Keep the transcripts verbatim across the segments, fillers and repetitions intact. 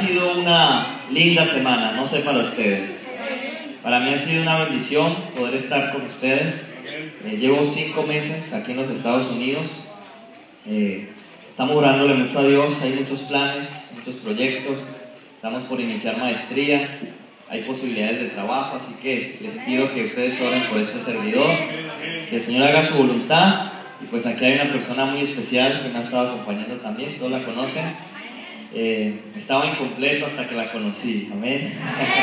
sido una linda semana, no sé para ustedes. Para mí ha sido una bendición poder estar con ustedes. Eh, llevo cinco meses aquí en los Estados Unidos. Eh, estamos orándole mucho a Dios, hay muchos planes, muchos proyectos. Estamos por iniciar maestría, hay posibilidades de trabajo, así que les pido que ustedes oren por este servidor, que el Señor haga su voluntad. Y pues aquí hay una persona muy especial que me ha estado acompañando también, todos la conocen. Eh, estaba incompleto hasta que la conocí, amén.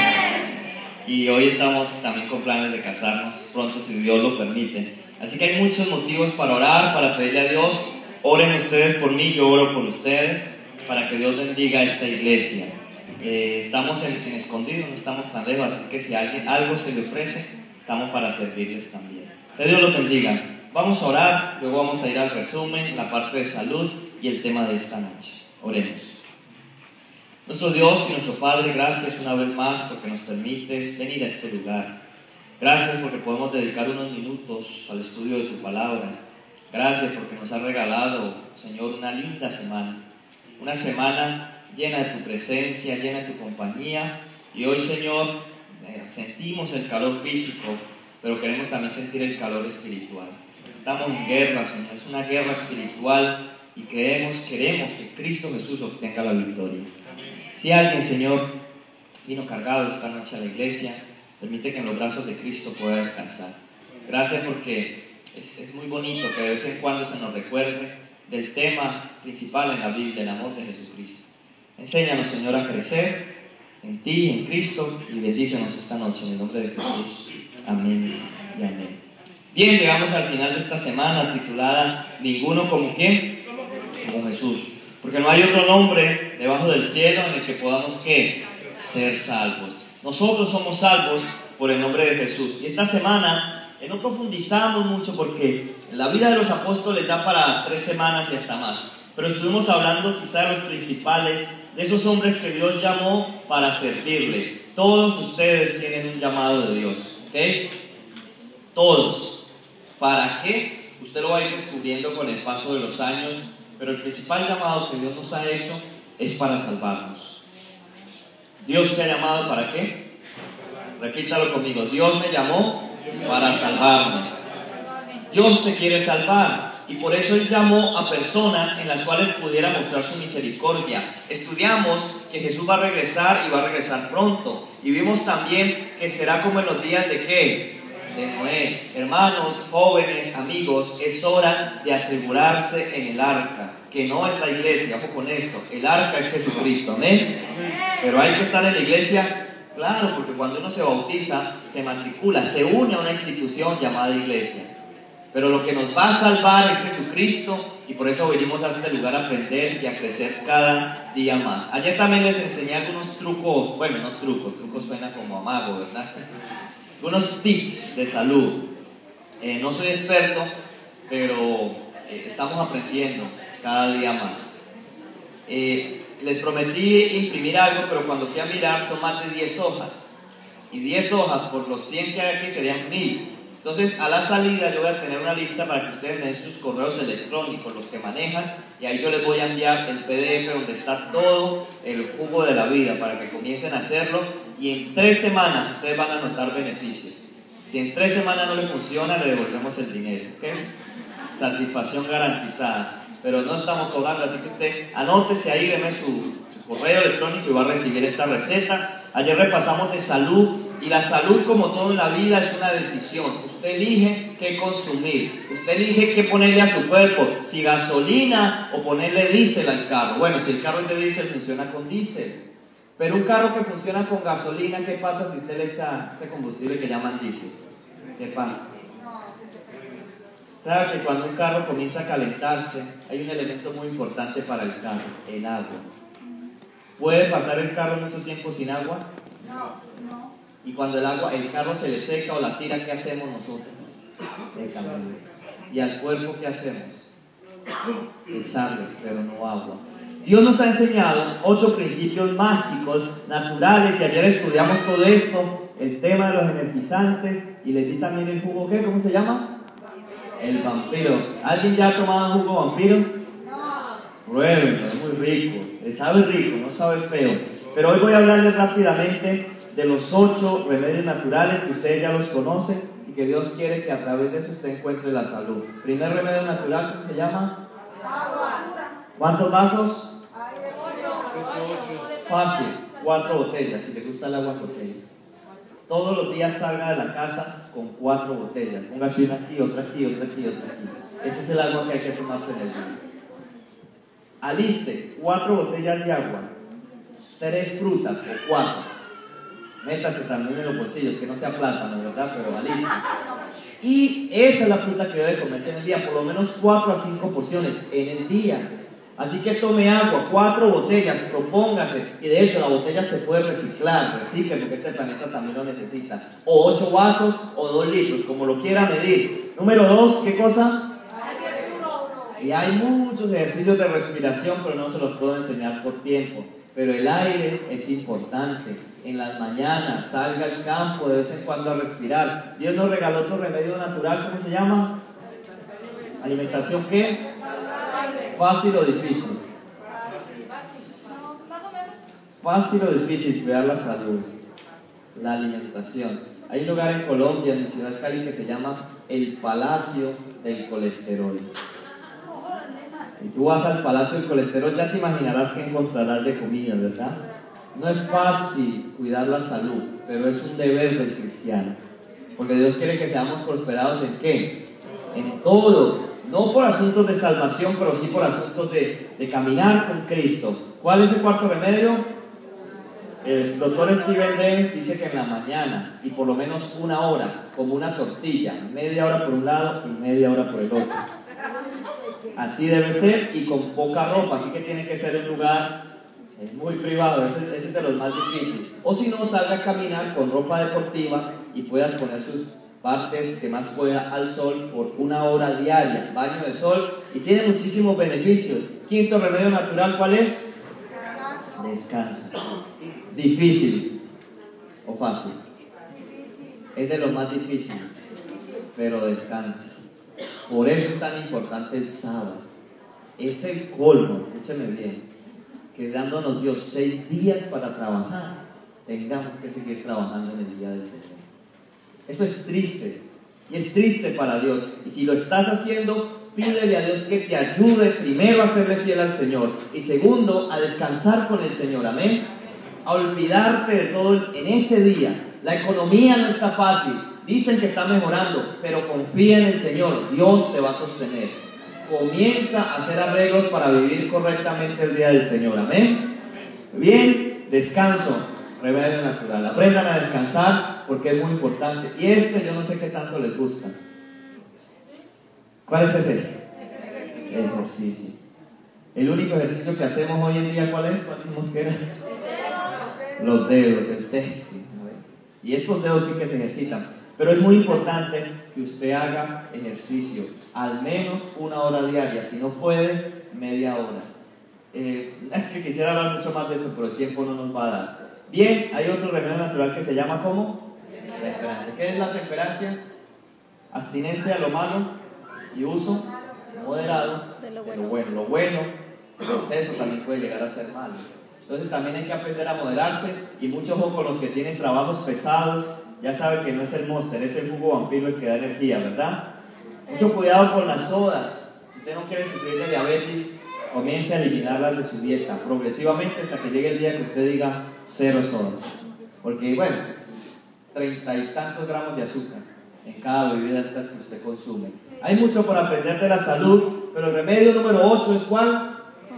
Y hoy estamos también con planes de casarnos pronto, si Dios lo permite. Así que hay muchos motivos para orar, para pedirle a Dios. Oren ustedes por mí, yo oro por ustedes, para que Dios bendiga a esta iglesia. Eh, estamos en, en escondido, no estamos tan lejos, así que si a alguien algo se le ofrece, estamos para servirles también. Que Dios los bendiga. Vamos a orar, luego vamos a ir al resumen, la parte de salud y el tema de esta noche. Oremos. Nuestro Dios y nuestro Padre, gracias una vez más porque nos permites venir a este lugar. Gracias porque podemos dedicar unos minutos al estudio de tu palabra. Gracias porque nos has regalado, Señor, una linda semana. Una semana llena de tu presencia, llena de tu compañía. Y hoy, Señor, eh, sentimos el calor físico, pero queremos también sentir el calor espiritual. Estamos en guerra, Señor, es una guerra espiritual y queremos, queremos que Cristo Jesús obtenga la victoria. Si alguien, Señor, vino cargado esta noche a la iglesia, permite que en los brazos de Cristo pueda descansar. Gracias porque es, es muy bonito que de vez en cuando se nos recuerde del tema principal en la Biblia, el amor de Jesucristo. Enséñanos, Señor, a crecer en ti, en Cristo, y bendícenos esta noche en el nombre de Jesús. Amén y amén. Bien, llegamos al final de esta semana titulada Ninguno como quién, como Jesús. Porque no hay otro nombre debajo del cielo en el que podamos ¿qué? Ser salvos. Nosotros somos salvos por el nombre de Jesús. Y esta semana eh, no profundizamos mucho porque la vida de los apóstoles da para tres semanas y hasta más. Pero estuvimos hablando quizá de los principales, de esos hombres que Dios llamó para servirle. Todos ustedes tienen un llamado de Dios, ¿ok? Todos. ¿Para qué? Usted lo va a ir descubriendo con el paso de los años. Pero el principal llamado que Dios nos ha hecho es para salvarnos. ¿Dios te ha llamado para qué? Repítalo conmigo. Dios me llamó para salvarme. Dios te quiere salvar. Y por eso Él llamó a personas en las cuales pudiera mostrar su misericordia. Estudiamos que Jesús va a regresar y va a regresar pronto. Y vimos también que será como en los días de ¿qué? De Noé. Hermanos, jóvenes, amigos, es hora de asegurarse en el arca, que no es la iglesia, ojo con esto, el arca es Jesucristo, ¿amén? Pero hay que estar en la iglesia, claro, porque cuando uno se bautiza, se matricula, se une a una institución llamada iglesia. Pero lo que nos va a salvar es Jesucristo, y por eso venimos a este lugar a aprender y a crecer cada día más. Ayer también les enseñé algunos trucos, bueno, no trucos, trucos suena como amago, ¿verdad? Unos tips de salud. Eh, no soy experto, pero eh, estamos aprendiendo cada día más. Eh, les prometí imprimir algo, pero cuando fui a mirar son más de diez hojas. Y diez hojas por los cien que hay aquí serían mil. Entonces, a la salida yo voy a tener una lista para que ustedes me den sus correos electrónicos, los que manejan, y ahí yo les voy a enviar el P D F donde está todo el jugo de la vida para que comiencen a hacerlo. Y en tres semanas ustedes van a notar beneficios. Si en tres semanas no le funciona, le devolvemos el dinero, ¿ok? Satisfacción garantizada. Pero no estamos cobrando, así que usted anótese ahí, deme su, su correo electrónico y va a recibir esta receta. Ayer repasamos de salud. Y la salud, como todo en la vida, es una decisión. Usted elige qué consumir. Usted elige qué ponerle a su cuerpo. Si gasolina o ponerle diésel al carro. Bueno, si el carro es de diésel, funciona con diésel. Pero un carro que funciona con gasolina, ¿qué pasa si usted le echa ese combustible que llaman diésel? ¿Qué pasa? ¿Sabe que cuando un carro comienza a calentarse, hay un elemento muy importante para el carro? El agua. ¿Puede pasar el carro mucho tiempo sin agua? No. Y cuando el agua, el carro se le seca o la tira, ¿qué hacemos nosotros? El cambio. ¿Y al cuerpo qué hacemos? Echarle, pero no agua. Dios nos ha enseñado ocho principios mágicos, naturales, y ayer estudiamos todo esto, el tema de los energizantes, y les di también el jugo, ¿qué? ¿Cómo se llama? El vampiro. ¿Alguien ya ha tomado jugo vampiro? No. Pruébenlo, es muy rico. Sabe rico, no sabe feo. Pero hoy voy a hablarles rápidamente de los ocho remedios naturales que ustedes ya los conocen y que Dios quiere que a través de eso usted encuentre la salud. Primer remedio natural, ¿cómo se llama? Agua. ¿Cuántos vasos? Fácil, cuatro botellas, si le gusta el agua botella. Todos los días salga de la casa con cuatro botellas. Póngase una aquí, otra aquí, otra aquí, otra aquí. Ese es el agua que hay que tomarse en el día. Aliste cuatro botellas de agua, tres frutas o cuatro. Métase también en los bolsillos, que no sea plátano, ¿verdad? Pero aliste. Y esa es la fruta que debe comerse en el día, por lo menos cuatro a cinco porciones en el día. Así que tome agua, cuatro botellas, propóngase. Y de hecho la botella se puede reciclar, recicle, porque este planeta también lo necesita. O ocho vasos o dos litros, como lo quiera medir. Número dos, ¿qué cosa? Y hay muchos ejercicios de respiración, pero no se los puedo enseñar por tiempo. Pero el aire es importante. En las mañanas salga al campo de vez en cuando a respirar. Dios nos regaló otro remedio natural, ¿cómo se llama? ¿Alimentación qué? ¿Fácil o difícil? Fácil o difícil cuidar la salud, la alimentación. Hay un lugar en Colombia, en mi ciudad Cali, que se llama el Palacio del Colesterol. Y tú vas al Palacio del Colesterol, ya te imaginarás que encontrarás de comida, ¿verdad? No es fácil cuidar la salud, pero es un deber del cristiano. Porque Dios quiere que seamos prosperados ¿en qué? En todo. No por asuntos de salvación, pero sí por asuntos de, de caminar con Cristo. ¿Cuál es el cuarto remedio? El doctor Steven Dennis dice que en la mañana, y por lo menos una hora, como una tortilla, media hora por un lado y media hora por el otro. Así debe ser y con poca ropa, así que tiene que ser en un lugar eh, muy privado, ese, ese es de los más difíciles. O si no, salga a caminar con ropa deportiva y puedas poner sus partes que más pueda al sol por una hora diaria, baño de sol, y tiene muchísimos beneficios. Quinto remedio natural, ¿cuál es? Descanso. Difícil o fácil. Es de los más difíciles, pero descansa. Por eso es tan importante el sábado. Es el colmo, escúcheme bien, que dándonos Dios seis días para trabajar, tengamos que seguir trabajando en el día del Señor. Eso es triste, y es triste para Dios. Y si lo estás haciendo, pídele a Dios que te ayude primero a serle fiel al Señor y segundo, a descansar con el Señor, amén. A olvidarte de todo en ese día. La economía no está fácil, dicen que está mejorando, pero confía en el Señor, Dios te va a sostener. Comienza a hacer arreglos para vivir correctamente el día del Señor, amén. Bien, descanso. Remedio natural. Aprendan a descansar porque es muy importante. Y este yo no sé qué tanto les gusta. ¿Cuál es ese? El ejercicio. El único ejercicio que hacemos hoy en día, ¿cuál es? ¿Cuál dijimos que era? Los dedos, el testing. Y esos dedos sí que se ejercitan. Pero es muy importante que usted haga ejercicio. Al menos una hora diaria. Si no puede, media hora. Eh, es que quisiera hablar mucho más de eso, pero el tiempo no nos va a dar. Bien, hay otro remedio natural que se llama ¿cómo? Temperancia. ¿Qué es la temperancia? Abstinencia de lo malo y uso moderado de lo bueno. bueno. Lo bueno, el exceso también puede llegar a ser malo. Entonces también hay que aprender a moderarse y mucho ojo con los que tienen trabajos pesados. Ya saben que no es el Monster, es el jugo vampiro el que da energía, ¿verdad? Mucho cuidado con las sodas. Si usted no quiere sufrir de diabetes, comience a eliminarlas de su dieta progresivamente hasta que llegue el día que usted diga cero sodas. Porque bueno, treinta y tantos gramos de azúcar en cada bebida estas que usted consume. Hay mucho por aprender de la salud, pero el remedio número ocho es ¿cuál?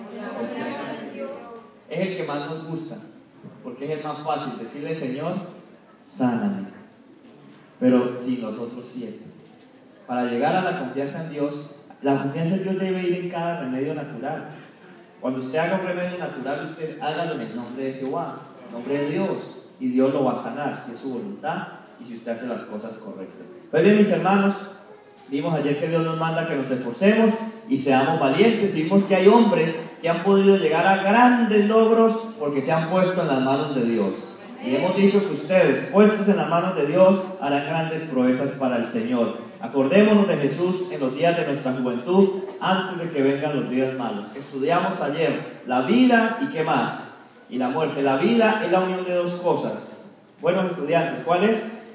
Es el que más nos gusta, porque es el más fácil, decirle Señor, sáname. Pero sin los otros siete. Para llegar a la confianza en Dios, la confianza en Dios debe ir en cada remedio natural. Cuando usted haga un remedio natural, usted hágalo en el nombre de Jehová, en el nombre de Dios, y Dios lo va a sanar, si es su voluntad y si usted hace las cosas correctas. Pues bien, mis hermanos, vimos ayer que Dios nos manda que nos esforcemos y seamos valientes, y vimos que hay hombres que han podido llegar a grandes logros porque se han puesto en las manos de Dios. Y hemos dicho que ustedes, puestos en las manos de Dios, harán grandes proezas para el Señor. Acordémonos de Jesús en los días de nuestra juventud, antes de que vengan los días malos. Estudiamos ayer la vida y ¿qué más? y la muerte. La vida es la unión de dos cosas. Buenos estudiantes, ¿cuáles?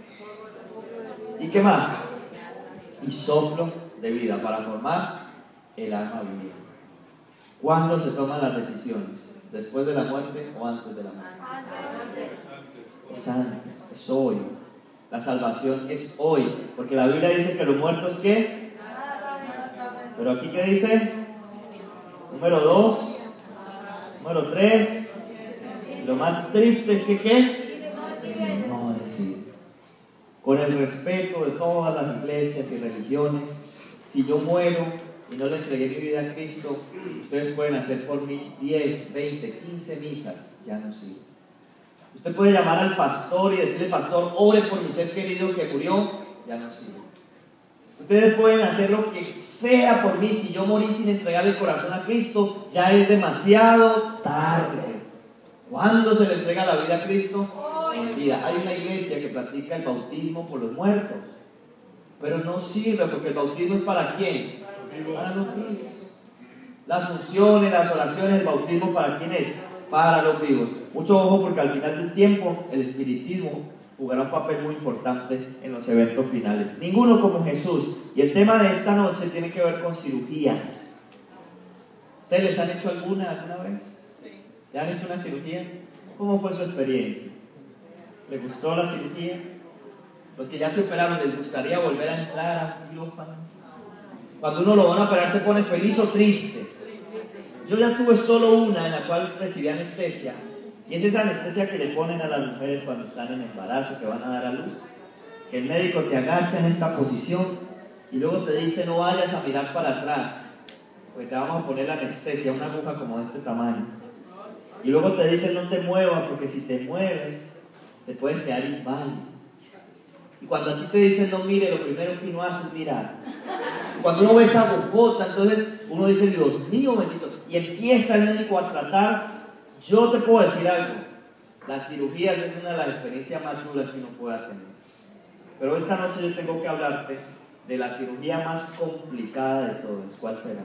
¿Y qué más? Y soplo de vida para formar el alma viviente. ¿Cuándo se toman las decisiones? ¿Después de la muerte o antes de la muerte? Es antes, es hoy. La salvación es hoy, porque la Biblia dice que los muertos, ¿qué? Pero aquí, ¿qué dice? Número dos, número tres. Y lo más triste es que, ¿qué? No decir. Con el respeto de todas las iglesias y religiones, si yo muero y no le entregué mi vida a Cristo, ustedes pueden hacer por mí diez, veinte, quince misas, ya no sirve. Usted puede llamar al pastor y decirle: pastor, ore por mi ser querido que murió, ya no sirve. Ustedes pueden hacer lo que sea por mí, si yo morí sin entregar el corazón a Cristo, ya es demasiado tarde. ¿Cuándo se le entrega la vida a Cristo? En vida. Hay una iglesia que practica el bautismo por los muertos, pero no sirve, porque el bautismo es ¿para quién? Para los vivos. Las unciones, las oraciones, el bautismo, ¿para quién es? Para los vivos. Mucho ojo, porque al final del tiempo el espiritismo jugará un papel muy importante en los eventos finales. Ninguno como Jesús. Y el tema de esta noche tiene que ver con cirugías. ¿Ustedes les han hecho alguna alguna vez? ¿Ya han hecho una cirugía? ¿Cómo fue su experiencia? ¿Les gustó la cirugía? Los que ya se operaron, ¿les gustaría volver a entrar a quirófano? Cuando uno lo van a operar, ¿se pone feliz o triste? Yo ya tuve solo una en la cual recibí anestesia, y es esa anestesia que le ponen a las mujeres cuando están en embarazo, que van a dar a luz, que el médico te agacha en esta posición y luego te dice: no vayas a mirar para atrás, pues te vamos a poner la anestesia, una aguja como de este tamaño, y luego te dice: no te muevas, porque si te mueves te puedes quedar inválido. Y cuando a ti te dicen no mire, lo primero que uno hace es mirar. Y cuando uno ve esa agujota, entonces uno dice: Dios mío bendito, y empieza el médico a tratar. Yo te puedo decir algo: las cirugías es una de las experiencias más duras que uno pueda tener. Pero esta noche yo tengo que hablarte de la cirugía más complicada de todas. ¿Cuál será?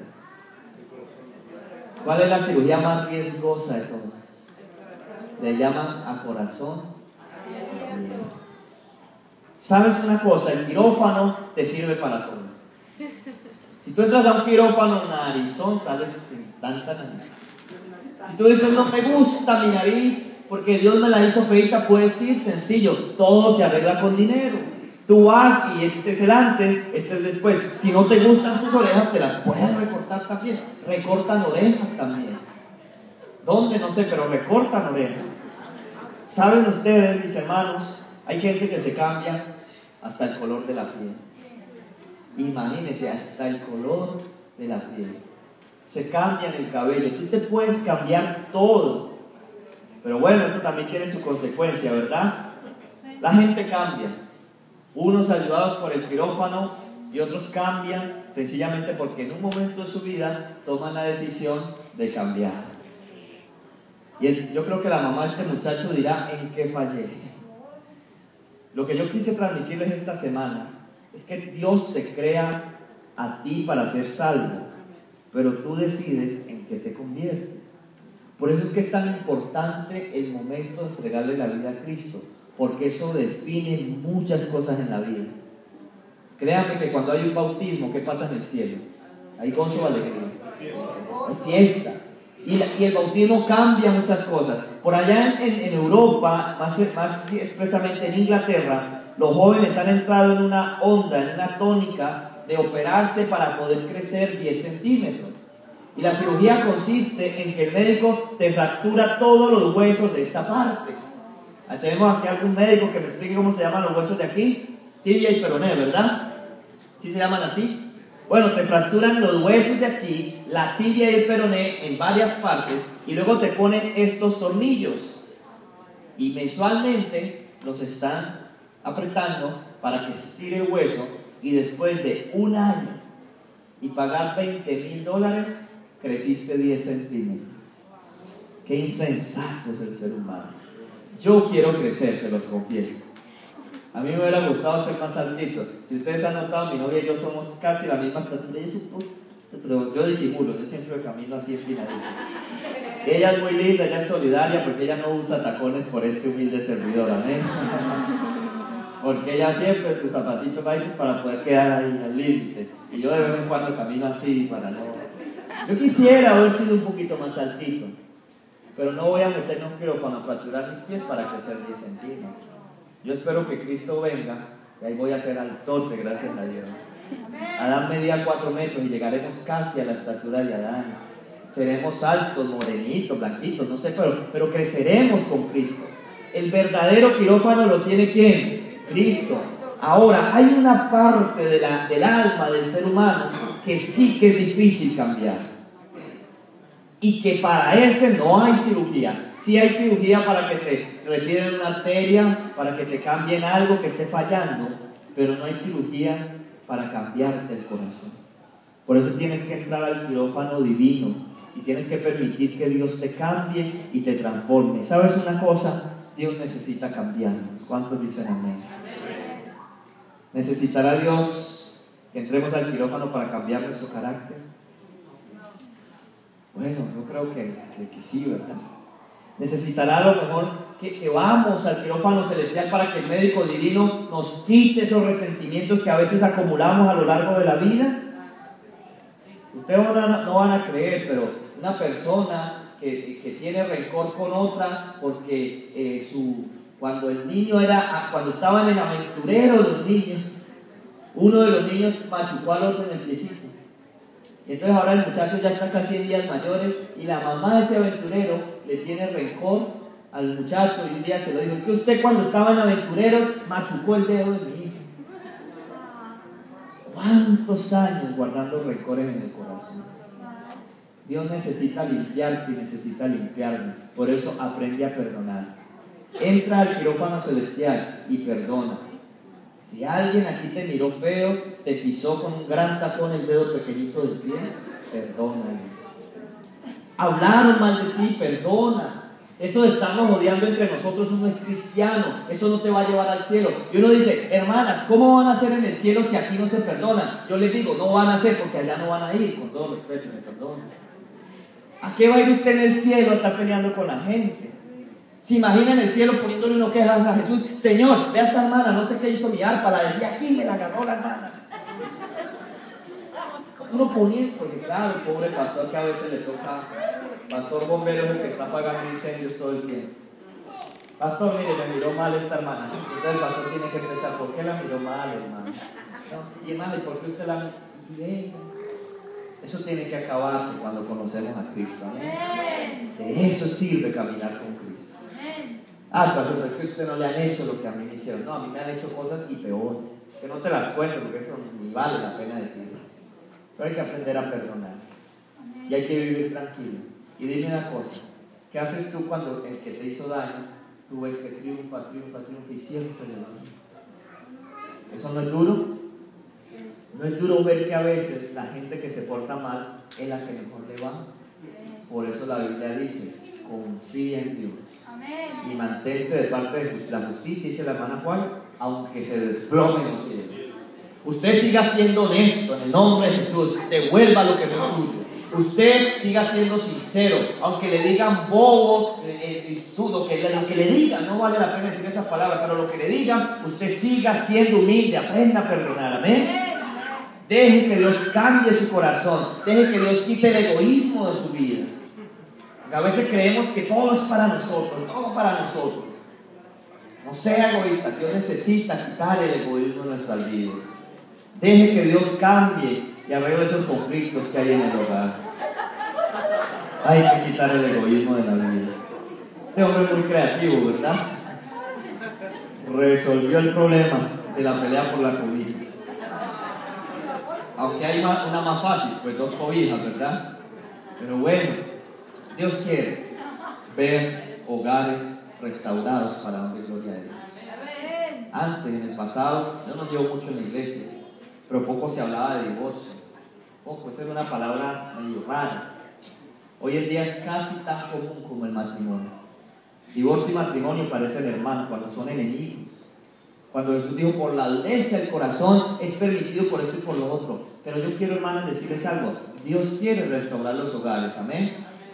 ¿Cuál es la cirugía más riesgosa de todas? Le llaman a corazón abierto. ¿Sabes una cosa? El quirófano te sirve para todo. Si tú entras a un quirófano narizón, sales sin tanta nariz. Si tú dices: no me gusta mi nariz porque Dios me la hizo feita, puedes ir sencillo, todo se arregla con dinero. Tú vas y este es el antes, este es el después. Si no te gustan tus orejas, te las puedes recortar también. Recortan orejas también. ¿Dónde? No sé, pero recortan orejas. ¿Saben ustedes, mis hermanos? Hay gente que se cambia hasta el color de la piel. Imagínense, hasta el color de la piel. Se cambian el cabello. Tú te puedes cambiar todo. Pero bueno, esto también tiene su consecuencia, ¿verdad? La gente cambia. Unos ayudados por el quirófano y otros cambian sencillamente porque en un momento de su vida toman la decisión de cambiar. Y el, yo creo que la mamá de este muchacho dirá: ¿en qué fallé? Lo que yo quise transmitirles esta semana es que Dios te crea a ti para ser salvo, pero tú decides en qué te conviertes. Por eso es que es tan importante el momento de entregarle la vida a Cristo, porque eso define muchas cosas en la vida. Créanme que cuando hay un bautismo, ¿qué pasa en el cielo? Hay gozo o alegría, hay fiesta. Y, la, y el bautismo cambia muchas cosas. Por allá en, en Europa, más, más expresamente en Inglaterra, los jóvenes han entrado en una onda, en una tónica de operarse para poder crecer diez centímetros. Y la cirugía consiste en que el médico te fractura todos los huesos de esta parte. Tenemos aquí algún médico que me explique cómo se llaman los huesos de aquí. Tibia y peroné, ¿verdad? ¿Sí se llaman así? Bueno, te fracturan los huesos de aquí, la tibia y el peroné en varias partes, y luego te ponen estos tornillos. Y mensualmente los están apretando para que se estire el hueso, y después de un año y pagar veinte mil dólares, creciste diez centímetros. Qué insensato es el ser humano. Yo quiero crecer, se los confieso. A mí me hubiera gustado ser más altito. Si ustedes han notado, mi novia y yo somos casi la misma estatura. Pero yo disimulo, yo siempre camino así empinadito. Ella es muy linda, ella es solidaria porque ella no usa tacones por este humilde servidor, amén. Porque ella siempre sus zapatitos va para poder quedar ahí al límite. Y yo de vez en cuando camino así para no... Yo quisiera haber sido un poquito más altito, pero no voy a meterme un quirófano a fracturar mis pies para crecer diez centímetros. Yo espero que Cristo venga y ahí voy a ser altote, gracias a Dios. Adán medía cuatro metros y llegaremos casi a la estatura de Adán. Seremos altos, morenitos, blanquitos, no sé, pero, pero creceremos con Cristo. El verdadero quirófano lo tiene ¿quién? Cristo. Ahora, hay una parte de la, del alma del ser humano que sí que es difícil cambiar. Y que para ese no hay cirugía. Sí hay cirugía para que te retiren una arteria, para que te cambien algo que esté fallando, pero no hay cirugía para cambiarte el corazón. Por eso tienes que entrar al quirófano divino y tienes que permitir que Dios te cambie y te transforme. ¿Sabes una cosa? Dios necesita cambiarnos. ¿Cuántos dicen amén? ¿Necesitará Dios que entremos al quirófano para cambiar nuestro carácter? Bueno, yo creo que, que, que sí, ¿verdad? Necesitará a lo mejor que, que vamos al quirófano celestial para que el médico divino nos quite esos resentimientos que a veces acumulamos a lo largo de la vida. Ustedes no, no van a creer, pero una persona que, que tiene rencor con otra porque eh, su, cuando el niño era, cuando estaban en el aventurero de los niños, uno de los niños machucó al otro en el piecito. Y entonces ahora el muchacho ya está casi en días mayores y la mamá de ese aventurero le tiene rencor al muchacho y un día se lo dijo: es que usted cuando estaba en aventureros machucó el dedo de mi hijo. ¿Cuántos años guardando rencores en el corazón? Dios necesita limpiarte y necesita limpiarme. Por eso aprende a perdonar. Entra al quirófano celestial y perdona. Si alguien aquí te miró feo, te pisó con un gran tacón el dedo pequeñito del pie, perdónale. Hablaron mal de ti, perdona. Eso de estarnos odiando entre nosotros no es cristiano. Eso no te va a llevar al cielo. Y uno dice: hermanas, ¿cómo van a ser en el cielo si aquí no se perdonan? Yo les digo: no van a ser, porque allá no van a ir. Con todo respeto, me perdonan. ¿A qué va a ir usted en el cielo a estar peleando con la gente? ¿Se imagina en el cielo poniéndole uno quejas a Jesús? Señor, ve a esta hermana, no sé qué hizo mi arpa, la dejé aquí, me la agarró la hermana. Uno poniendo, porque claro, el pobre pastor que a veces le toca, pastor bombero es el que está apagando incendios todo el tiempo. Pastor, mire, me miró mal esta hermana. Entonces el pastor tiene que empezar: ¿por qué la miró mal, hermano? ¿No? Y hermano, ¿y por qué usted la miró? Eso tiene que acabarse cuando conocemos a Cristo. ¿Amén? De eso sirve caminar con Cristo. Ah, pastor, es que usted no le han hecho lo que a mí me hicieron. No, a mí me han hecho cosas y peores, que no te las cuento porque eso ni vale la pena decirlo. Pero hay que aprender a perdonar. Y hay que vivir tranquilo. Y dime una cosa: ¿qué haces tú cuando el que te hizo daño, tú ves que triunfa, triunfa, triunfa y siempre le va bien? ¿Eso no es duro? No es duro ver que a veces la gente que se porta mal es la que mejor le va. Por eso la Biblia dice: confía en Dios y mantente de parte de la justicia, dice la hermana Juan, aunque se desplomen los cielos. Usted siga siendo honesto en el nombre de Jesús, devuelva lo que no es suyo. Usted siga siendo sincero, aunque le digan bobo, eh, sudo, que lo que le digan, no vale la pena decir esas palabras, pero lo que le digan, usted siga siendo humilde, aprenda a perdonar, amén. Deje que Dios cambie su corazón, deje que Dios quite el egoísmo de su vida. A veces creemos que todo es para nosotros, todo para nosotros. No sea egoísta, Dios necesita quitar el egoísmo de nuestras vidas. Deje que Dios cambie y arregle esos conflictos que hay en el hogar. Hay que quitar el egoísmo de la vida. Este hombre es muy creativo, ¿verdad? Resolvió el problema de la pelea por la comida. Aunque hay una más fácil, pues dos cobijas, ¿verdad? Pero bueno, Dios quiere ver hogares restaurados para honrar gloria a Dios. Antes, en el pasado, yo no llevo mucho en la iglesia, pero poco se hablaba de divorcio. Poco, esa es una palabra medio rara. Hoy en día es casi tan común como el matrimonio. Divorcio y matrimonio parecen hermanos cuando son enemigos. Cuando Jesús dijo: por la dureza del corazón es permitido por esto y por lo otro. Pero yo quiero, hermanas, decirles algo: Dios quiere restaurar los hogares, amén.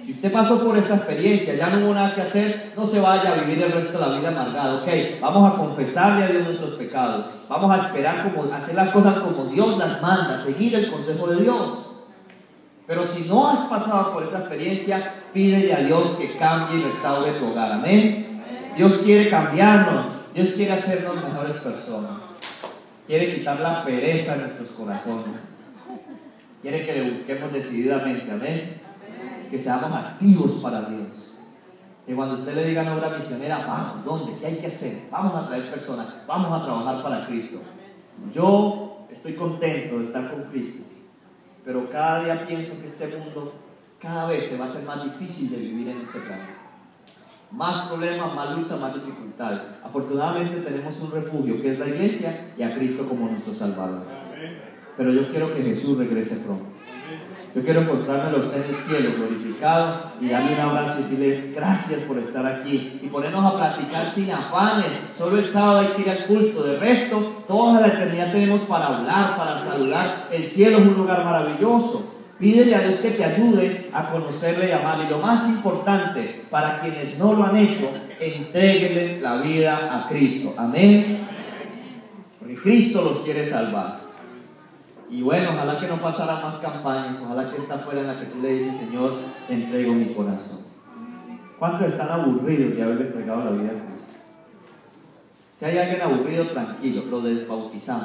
Si usted pasó por esa experiencia, ya no hubo nada que hacer, no se vaya a vivir el resto de la vida amargado. Ok, vamos a confesarle a Dios nuestros pecados. Vamos a esperar como, hacer las cosas como Dios las manda, seguir el consejo de Dios. Pero si no has pasado por esa experiencia, pídele a Dios que cambie y restaure tu hogar. Amén. Dios quiere cambiarnos. Dios quiere hacernos mejores personas. Quiere quitar la pereza de nuestros corazones. Quiere que le busquemos decididamente. Amén. Que seamos activos para Dios. Que cuando usted le diga a una obra misionera, vamos, ¿dónde? ¿Qué hay que hacer? Vamos a traer personas. Vamos a trabajar para Cristo. Yo estoy contento de estar con Cristo. Pero cada día pienso que este mundo cada vez se va a hacer más difícil de vivir en este planeta. Más problemas, más lucha, más dificultades. Afortunadamente tenemos un refugio que es la iglesia y a Cristo como nuestro Salvador. Pero yo quiero que Jesús regrese pronto. Yo quiero encontrármelo a usted en el cielo glorificado y darle un abrazo y decirle gracias por estar aquí y ponernos a platicar sin afanes. Solo el sábado hay que ir al culto. De resto, toda la eternidad tenemos para hablar, para saludar. El cielo es un lugar maravilloso. Pídele a Dios que te ayude a conocerle y amarle. Y lo más importante, para quienes no lo han hecho, entréguenle la vida a Cristo. Amén. Porque Cristo los quiere salvar. Y bueno, ojalá que no pasara más campañas. Ojalá que esta fuera en la que tú le dices, Señor, te entrego mi corazón. ¿Cuántos están aburridos de haberle entregado la vida a Cristo? Si hay alguien aburrido, tranquilo, lo desbautizamos.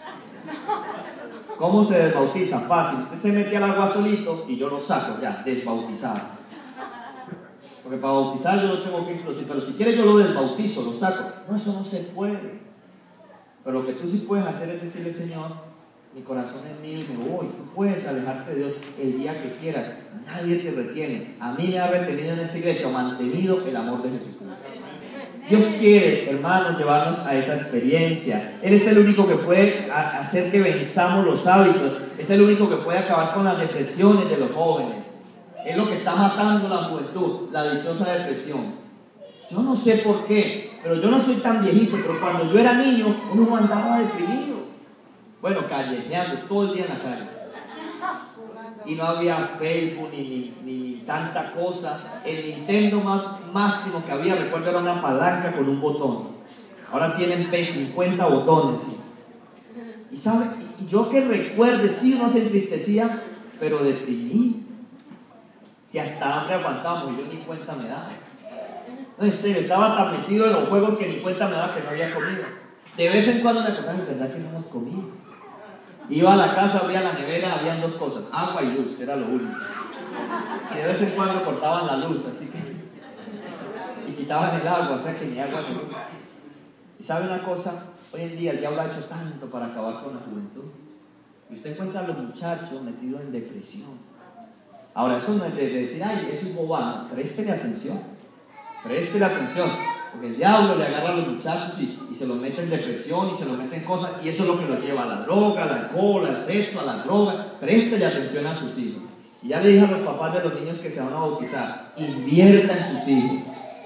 ¿Cómo se desbautiza? Fácil. Usted se mete al agua solito y yo lo saco ya, desbautizado. Porque para bautizar yo lo tengo que introducir, pero si quieres yo lo desbautizo, lo saco. No, eso no se puede. Pero lo que tú sí puedes hacer es decirle, Señor, mi corazón es mío y me voy. Tú puedes alejarte de Dios el día que quieras. Nadie te retiene. A mí me ha retenido en esta iglesia o mantenido el amor de Jesucristo. Dios quiere, hermanos, llevarnos a esa experiencia. Él es el único que puede hacer que venzamos los hábitos. Es el único que puede acabar con las depresiones de los jóvenes. Es lo que está matando la juventud, la dichosa depresión. Yo no sé por qué, pero yo no soy tan viejito, pero cuando yo era niño, uno no andaba deprimido. Bueno, callejeando todo el día en la calle. Y no había Facebook ni, ni, ni tanta cosa. El Nintendo más máximo que había, recuerdo, era una palanca con un botón. Ahora tienen cincuenta botones. Y sabe, y yo que recuerde, sí uno se entristecía, pero deprimido. Si hasta hambre aguantamos y yo ni cuenta me daba. No, en serio, estaba tan metido en los juegos que ni cuenta me daba que no había comido. De vez en cuando me acordaba, es verdad que no hemos comido. Iba a la casa, abría la nevera, habían dos cosas, agua y luz, era lo único. Y de vez en cuando cortaban la luz, así que... y quitaban el agua, o sea que ni agua ni luz. ¿Y sabe una cosa? Hoy en día el diablo ha hecho tanto para acabar con la juventud. Y usted encuentra a los muchachos metidos en depresión. Ahora, eso no es de decir, ay, eso es bobano. Préstele atención. Préstele atención. Porque el diablo le agarra a los muchachos y, y se los mete en depresión y se los mete en cosas. Y eso es lo que los lleva a la droga, al alcohol, al sexo, a la droga. Préstele atención a sus hijos. Y ya le dije a los papás de los niños que se van a bautizar, invierta en sus hijos.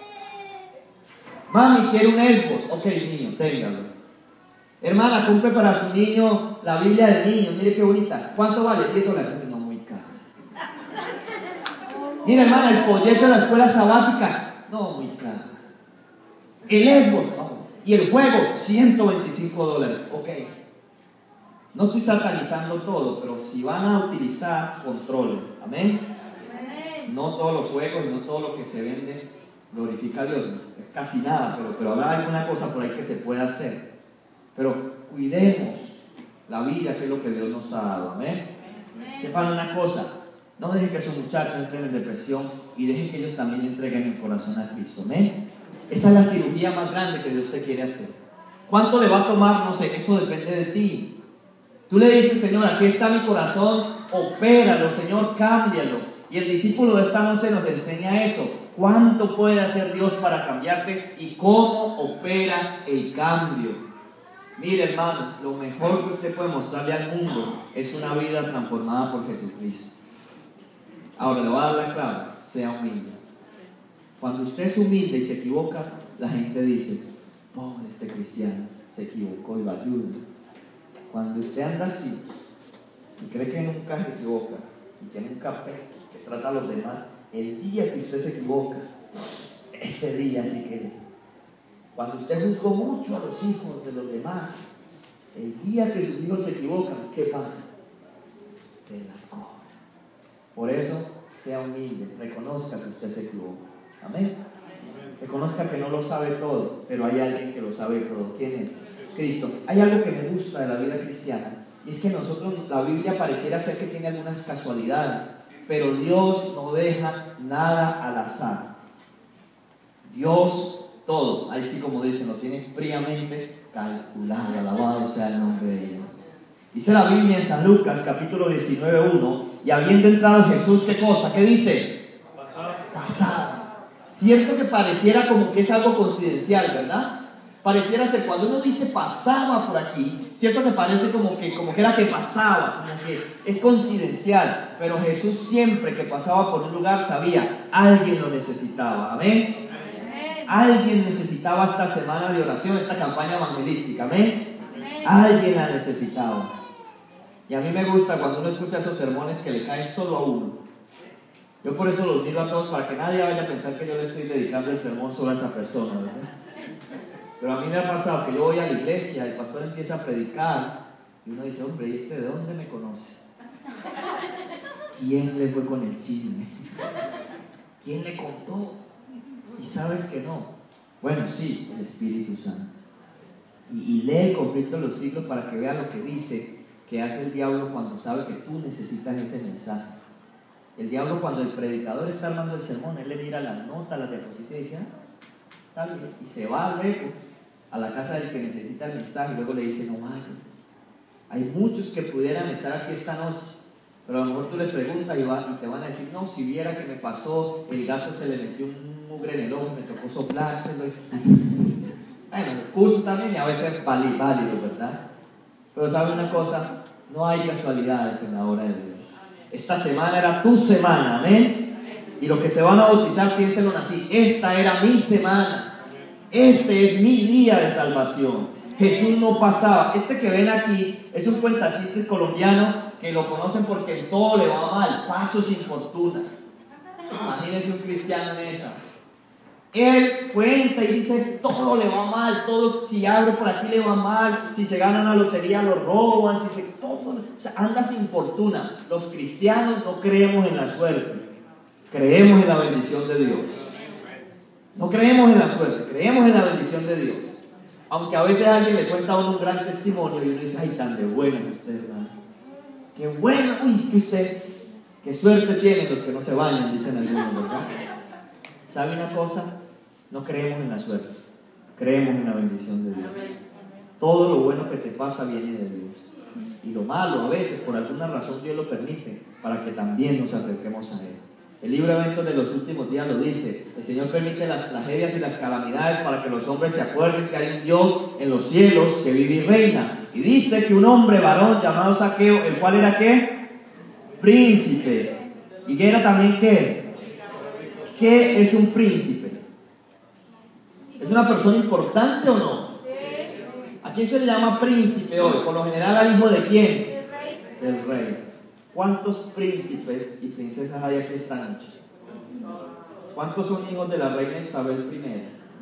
Mami, quiere un Xbox. Ok, niño, téngalo. Hermana, compre para su niño la Biblia del niño. Mire qué bonita. ¿Cuánto vale? diez dólares. No, muy caro. Mira, hermana, el folleto de la escuela sabática. No, muy caro. El Xbox, oh, y el juego, ciento veinticinco dólares. Ok. No estoy satanizando todo, pero si van a utilizar, controlen. Amén. No todos los juegos y no todo lo que se vende glorifica a Dios. Es casi nada, pero, pero habrá alguna cosa por ahí que se pueda hacer. Pero cuidemos la vida, que es lo que Dios nos ha dado. Amén. Sepan una cosa. No dejen que esos muchachos entren en depresión y dejen que ellos también entreguen el corazón a Cristo. Amén. Esa es la cirugía más grande que Dios te quiere hacer. ¿Cuánto le va a tomar? No sé, eso depende de ti. Tú le dices, Señor, aquí está mi corazón, opéralo, Señor, cámbialo. Y el discípulo de esta noche nos enseña eso. ¿Cuánto puede hacer Dios para cambiarte y cómo opera el cambio? Mire, hermano, lo mejor que usted puede mostrarle al mundo es una vida transformada por Jesucristo. Ahora le voy a dar la clave, sea humilde. Cuando usted es humilde y se equivoca, la gente dice, pobre este cristiano, se equivocó y lo ayuda. Cuando usted anda así y cree que nunca se equivoca y que nunca peca, que trata a los demás, El día que usted se equivoca, ese día sí que, cuando usted juzgó mucho a los hijos de los demás, el día que sus hijos se equivocan, ¿qué pasa? Se las cobra. Por eso, sea humilde, reconozca que usted se equivoca. Amén. Reconozca que no lo sabe todo, pero hay alguien que lo sabe todo. ¿Quién es? Cristo. Hay algo que me gusta de la vida cristiana, y es que nosotros, la Biblia pareciera ser que tiene algunas casualidades, pero Dios no deja nada al azar. Dios todo, ahí sí como dicen, lo tiene fríamente calculado. Alabado sea el nombre de Dios. Dice la Biblia en San Lucas capítulo diecinueve, uno, y habiendo entrado Jesús, ¿qué cosa? ¿Qué dice? Pasado. Cierto que pareciera como que es algo coincidencial, ¿verdad? Pareciera ser, cuando uno dice pasaba por aquí, cierto que parece como que, como que era que pasaba, como que es coincidencial, pero Jesús siempre que pasaba por un lugar sabía, alguien lo necesitaba. Amén. Amén. Alguien necesitaba esta semana de oración, esta campaña evangelística. Amén. Amén. Alguien la necesitaba. Y a mí me gusta cuando uno escucha esos sermones que le caen solo a uno. Yo por eso los miro a todos, para que nadie vaya a pensar que yo le estoy dedicando el sermón solo a esa persona, ¿verdad? Pero a mí me ha pasado que yo voy a la iglesia, el pastor empieza a predicar y uno dice, hombre, ¿y este de dónde me conoce? ¿Quién le fue con el chisme? ¿Quién le contó? Y sabes que no. Bueno, sí, el Espíritu Santo. Y, y lee el conflicto de los siglos para que vea lo que dice que hace el diablo cuando sabe que tú necesitas ese mensaje. El diablo, cuando el predicador está armando el sermón, él le mira las notas, las deposita y dice, ah, está bien, y se va luego a la casa del que necesita el mensaje y luego le dice, no vayas. Hay muchos que pudieran estar aquí esta noche, pero a lo mejor tú les preguntas y, va, y te van a decir, no, si viera que me pasó, el gato se le metió un mugre en el ojo, me tocó soplárselo. Bueno, los cursos también y a veces es válido, ¿verdad? Pero ¿sabe una cosa? No hay casualidades en la obra de Dios. Esta semana era tu semana, amén. Y los que se van a bautizar, piénsenlo así, esta era mi semana, este es mi día de salvación. Jesús no pasaba. Este que ven aquí es un cuentachistes colombiano que lo conocen porque en todo le va mal, Pacho sin fortuna. Imagínense un cristiano en esa. Él cuenta y dice, todo le va mal, todo, si abre por aquí le va mal, si se gana una lotería lo roban, si se, todo, o sea, anda sin fortuna. Los cristianos no creemos en la suerte, creemos en la bendición de Dios. No creemos en la suerte, creemos en la bendición de Dios. Aunque a veces alguien le cuenta a uno un gran testimonio y uno dice, ay, tan de bueno es usted, hermano. Qué bueno, uy, es que usted, qué suerte tienen los que no se bañan, dicen algunos, ¿verdad? ¿Sabe una cosa? No creemos en la suerte, creemos en la bendición de Dios. Todo lo bueno que te pasa viene de Dios. Y lo malo, a veces, por alguna razón, Dios lo permite para que también nos acerquemos a Él. El libro de Eventos de los Últimos Días lo dice. El Señor permite las tragedias y las calamidades para que los hombres se acuerden que hay un Dios en los cielos que vive y reina. Y dice que un hombre varón llamado Zaqueo, el cual era ¿qué? Príncipe. ¿Y que era también qué? ¿Qué es un príncipe? ¿Es una persona importante o no? ¿A quién se le llama príncipe hoy? Por lo general, ¿al hijo de quién? Del rey. ¿Cuántos príncipes y princesas hay aquí esta noche? ¿Cuántos son hijos de la reina Isabel primera?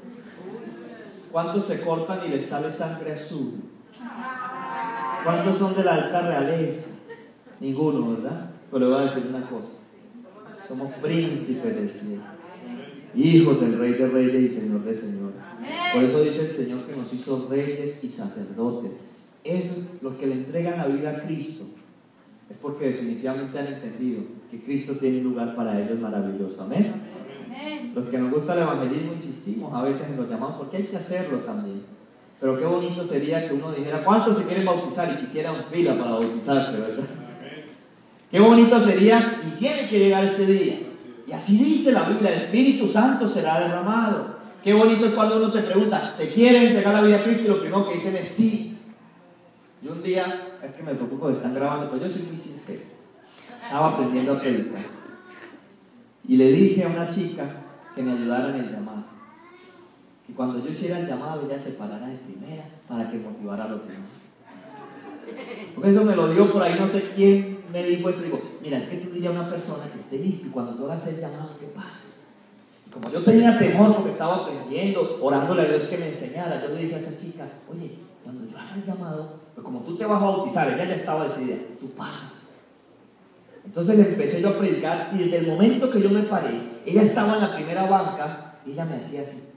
¿Cuántos se cortan y les sale sangre azul? ¿Cuántos son de la alta realeza? Ninguno, ¿verdad? Pero le voy a decir una cosa. Somos príncipes del cielo, hijos del Rey de Reyes y Señor de Señores. Por eso dice el Señor que nos hizo reyes y sacerdotes. Esos, los que le entregan la vida a Cristo, es porque definitivamente han entendido que Cristo tiene un lugar para ellos maravilloso. Amén. Los que nos gusta el evangelismo insistimos a veces en los llamados porque hay que hacerlo también. Pero qué bonito sería que uno dijera, ¿cuántos se quieren bautizar? Y quisieran fila para bautizarse, ¿verdad? Qué bonito sería, y tiene que llegar ese día. Y así dice la Biblia, el Espíritu Santo será derramado. Qué bonito es cuando uno te pregunta, ¿te quieren entregar la vida a Cristo? Y lo primero que dicen es sí. Y un día, es que me preocupo de estar grabando, pero yo soy muy sincero. Estaba aprendiendo a predicar. Y le dije a una chica que me ayudara en el llamado. Y cuando yo hiciera el llamado, ella se parara de primera para que motivara a los demás. Porque eso me lo dio por ahí, no sé quién me dijo eso. Digo, mira, es que tú dirías a una persona que esté lista y cuando tú hagas el llamado, ¿qué pasa? Y como yo tenía temor porque estaba aprendiendo, orándole a Dios que me enseñara, yo le dije a esa chica, oye, cuando yo haga el llamado, pues como tú te vas a bautizar, ella ya estaba decidida, tú pasas. Entonces empecé yo a predicar y desde el momento que yo me paré, ella estaba en la primera banca y ella me hacía así.